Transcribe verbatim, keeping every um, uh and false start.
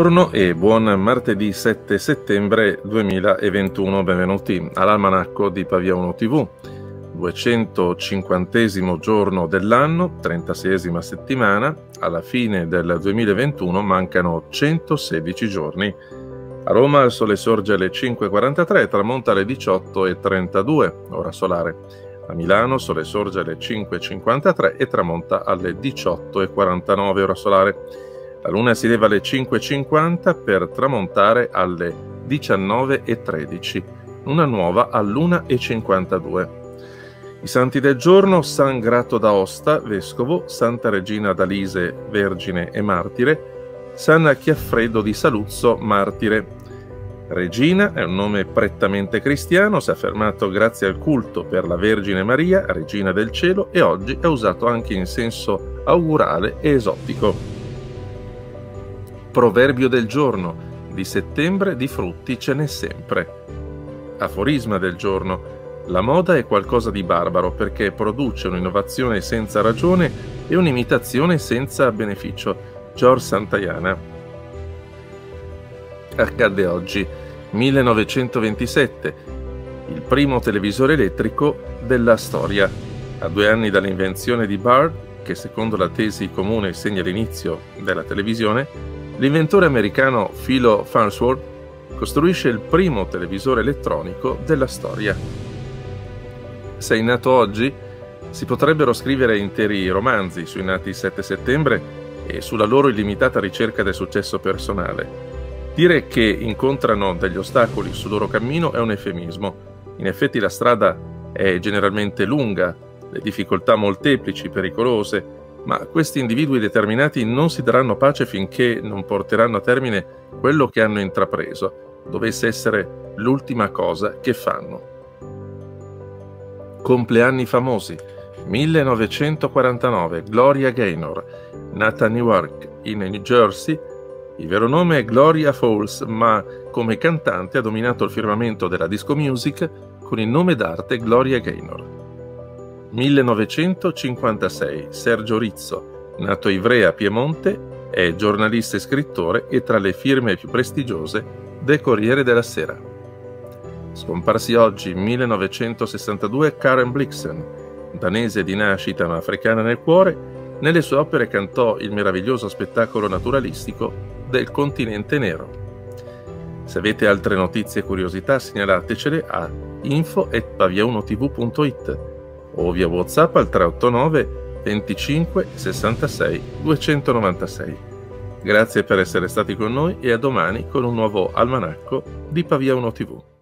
Buongiorno e buon martedì sette settembre duemilaventuno, benvenuti all'Almanacco di Pavia uno tivù, duecentocinquantesimo giorno dell'anno, trentaseiesima settimana, alla fine del duemilaventuno mancano centosedici giorni. A Roma il sole sorge alle cinque e quarantatré e tramonta alle diciotto e trentadue, ora solare. A Milano sole sorge alle cinque e cinquantatré e tramonta alle diciotto e quarantanove, ora solare. La luna si leva alle cinque e cinquanta per tramontare alle diciannove e tredici, luna nuova all'una e cinquantadue. I santi del giorno: San Grato d'Aosta, vescovo; Santa Regina d'Alise, vergine e martire; San Chiaffredo di Saluzzo, martire. Regina è un nome prettamente cristiano, si è affermato grazie al culto per la Vergine Maria, regina del cielo, e oggi è usato anche in senso augurale e esotico. Proverbio del giorno: di settembre di frutti ce n'è sempre. Aforisma del giorno: la moda è qualcosa di barbaro perché produce un'innovazione senza ragione e un'imitazione senza beneficio. George Santayana. Accadde oggi, millenovecentoventisette, il primo televisore elettrico della storia. A due anni dall'invenzione di Baird, che secondo la tesi comune segna l'inizio della televisione, l'inventore americano Philo Farnsworth costruisce il primo televisore elettronico della storia. Sei nato oggi? Si potrebbero scrivere interi romanzi sui nati sette settembre e sulla loro illimitata ricerca del successo personale. Dire che incontrano degli ostacoli sul loro cammino è un eufemismo. In effetti la strada è generalmente lunga, le difficoltà molteplici, pericolose, ma questi individui determinati non si daranno pace finché non porteranno a termine quello che hanno intrapreso, dovesse essere l'ultima cosa che fanno. Compleanni famosi: millenovecentoquarantanove, Gloria Gaynor, nata a Newark, in New Jersey. Il vero nome è Gloria Fowles, ma come cantante ha dominato il firmamento della disco music con il nome d'arte Gloria Gaynor. millenovecentocinquantasei, Sergio Rizzo, nato a Ivrea, Piemonte, è giornalista e scrittore e tra le firme più prestigiose del Corriere della Sera. Scomparsi oggi, millenovecentosessantadue, Karen Blixen, danese di nascita ma africana nel cuore. Nelle sue opere cantò il meraviglioso spettacolo naturalistico del Continente Nero. Se avete altre notizie e curiosità, segnalatecele a info chiocciola pavia uno tivù punto it o via WhatsApp al tre otto nove venticinque sessantasei duecentonovantasei. Grazie per essere stati con noi e a domani con un nuovo almanacco di Pavia uno tivù.